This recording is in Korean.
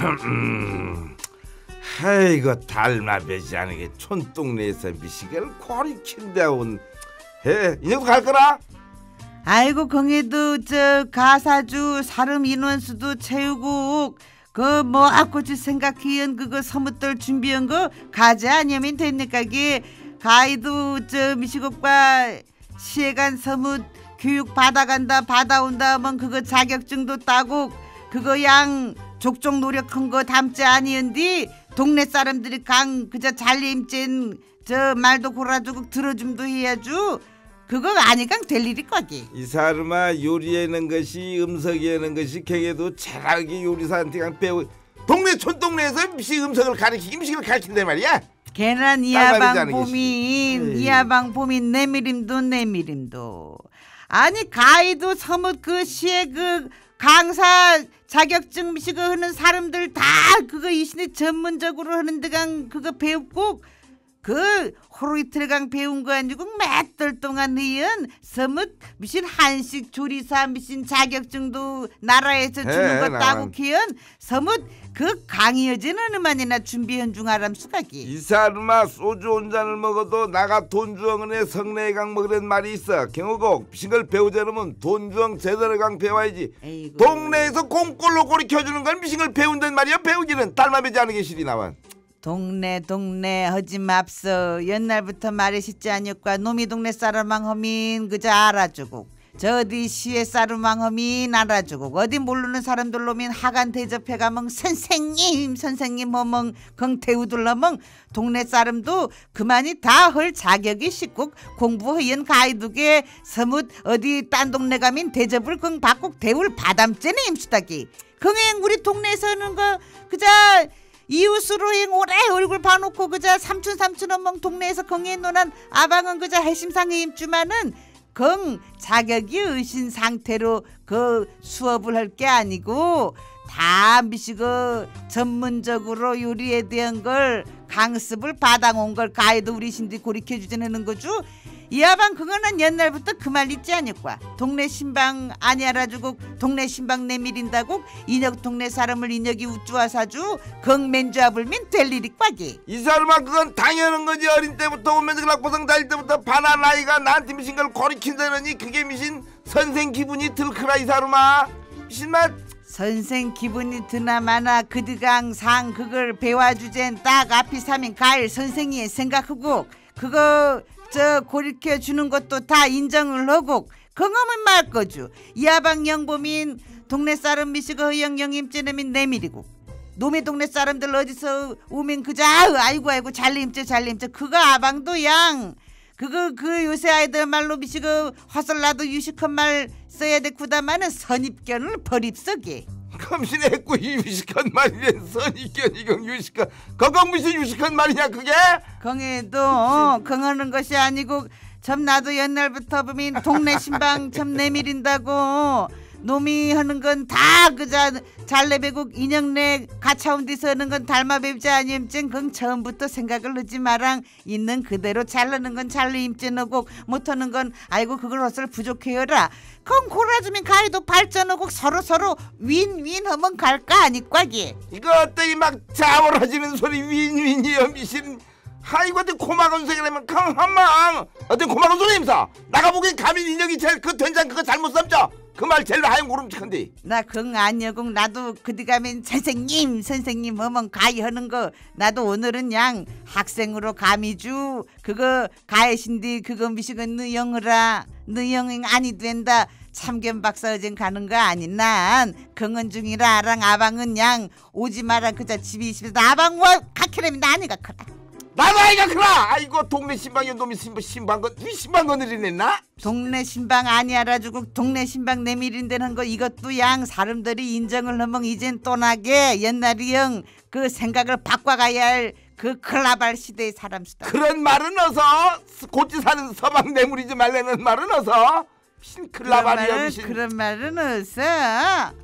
아이고 달마배지 않은 게 촌동네에서 미식을 거리킨다 온 해. 이녀도 갈 거라? 아이고 거기도 저 가사주 사람 인원수도 채우고 그 뭐 앞고치 생각해연 그거 서무떨 준비한 거 가자 아니면 됩니까? 이게 가이드 저 미식업과 시해간 서무 교육 받아간다 받아온다 하면 그거 자격증도 따고 그거 양 족족 노력한 거 담지 아니언디 동네 사람들이 강 그저 잘림찐 저 말도 골아주고 들어줌도 해야죠. 그거 아니까 될 일이 거기. 이 사람아 요리하는 것이 음석이하는 것이 경에도 잘하게 요리사한테 강 배우 동네 촌동네에서 음식을 가르친단 말이야. 걔는 이하방 보민 내미림도 아니 가이도 서뭇 그 시에 그 강사 자격증 미식을 하는 사람들 다 그거 이신이 전문적으로 하는 데강 그거 배우고 그 하루 이틀강 배운 거 아니고 몇 달 동안 해연 서뭇 미신 한식 조리사 미신 자격증도 나라에서 주는 거 따고 키연 서뭇 그 강의여지는 얼마나 준비한 중 아람 수가기. 이 사람아 소주 한 잔을 먹어도 나가 돈 주엉은에 성내강 먹으란 말이 있어. 경호국 미신걸 배우자면 돈 주엉 제대로 강 배워야지. 에이구. 동네에서 공꼴로 꼬리 켜주는 건 미신걸 배운단 말이야. 배우기는 딸마배지 않은 게 실이 나와. 동네 하지 맙소. 옛날부터 말이시지 않였과 놈이 동네 사람망 허민 그저 알아주고 저 어디 시에 사람망 허민 알아주고 어디 모르는 사람들 놈인 하간 대접해 가면 선생님 허멍 긍태우들러멍 동네 사람도 그만이 다 헐 자격이 식고 공부허연 가이두게 서뭇 어디 딴 동네 가면 대접을 긍 받고 대우를 받암째네 임수다기. 긍행 우리 동네에서 하는 거 그저 이웃으로 오래 얼굴 봐놓고 그저 삼촌 엄멍 동네에서 긍해 논한 아방은 그저 해심상에 임주만은 긍 자격이 의신 상태로 그 수업을 할 게 아니고 다 미시고 전문적으로 요리에 대한 걸 강습을 받아온 걸 가이드 우리 신디 고리켜 주자는 거죠. 이하방 그거는 옛날부터 그 말 있지 않을까. 동네 신방 아니 알아주고 동네 신방 내밀인다고 인혁 동네 사람을 인혁이 우쭈와 사주 긍맨주아 불면 될 일이 꽉이. 이 사람아 그건 당연한 거지. 어린 때부터 오면서 낙고성 다닐 때부터 반한 아이가 나한테 미신 걸 거리킨다느니 그게 미신 선생 기분이 들크라. 이 사람아 미신 맛 선생 기분이 드나마나 그드강 상 그걸 배워주젠 딱 앞이 사면 가일 선생이 생각하고 그거 저 고리켜 주는 것도 다 인정을 하고 그거면 말 거죠. 이하방 영범인 동네 사람 미시고 허영영임째는 내밀이고 놈의 동네 사람들 어디서 오면 그저 아이고 잘림째 그거 아방도 양 그거 그 요새 아이들 말로 미시고 화설나도 유식한 말 써야 돼 구다마는 선입견을 버립석이. 감신했고 유식한 말이래. 선입견 이건 유식한 그건 무슨 유식한 말이냐 그게? 긍해도 긍하는 것이 아니고 참 나도 옛날부터 보면 동네 신방 참 내밀인다고 놈이 하는 건 다 그자 잘내배국 인형내 가차운 데서 하는 건 닮아배우자 아니임증 그건 처음부터 생각을 하지 마랑 있는 그대로 잘하는 건 잘내임증하고 못하는 건 아이고 그걸 헛을 부족해요라. 그건 골라주면 가이도 발전하고 서로 윈윈하면 갈까 아니과기. 이거 어떻게 막 자월하지는 소리 윈윈이여 미신. 아이고 어떤 고마운 소리라면 강한망 어떤 고마운 소리 임사. 나가보기엔 가민 인형이 제일 그 된장 그거 잘못 삼죠. 그 말 제일 하얀 고름직한데. 나 그건 아니여고 나도 그디 가면 선생님 어멍 가이 하는 거 나도 오늘은 양 학생으로 감이주 그거 가해신디 그거 미식은 너영으라 너영 아니 된다 참견 박사 어젠 가는 거 아닌 난 긍은 중이라 아랑 아방은 양 오지 마라 그자 집이 있으면서 아방 뭐 가케라면 나니가 크라. 나도 아이가 크라. 아이고 동네 신방이 놈이 신방건을 냈나? 동네 신방 아니 알아주고 동네 신방 내밀인다는 거 이것도 양 사람들이 인정을 하면 이젠 떠나게 옛날이 형 그 생각을 바꿔가야 할 그 클라발 시대의 사람 수다. 그런 말은 어서 곧지 사는 서방 내물이지 말라는 말은 어서 신클라발이야. 그런 말은 어서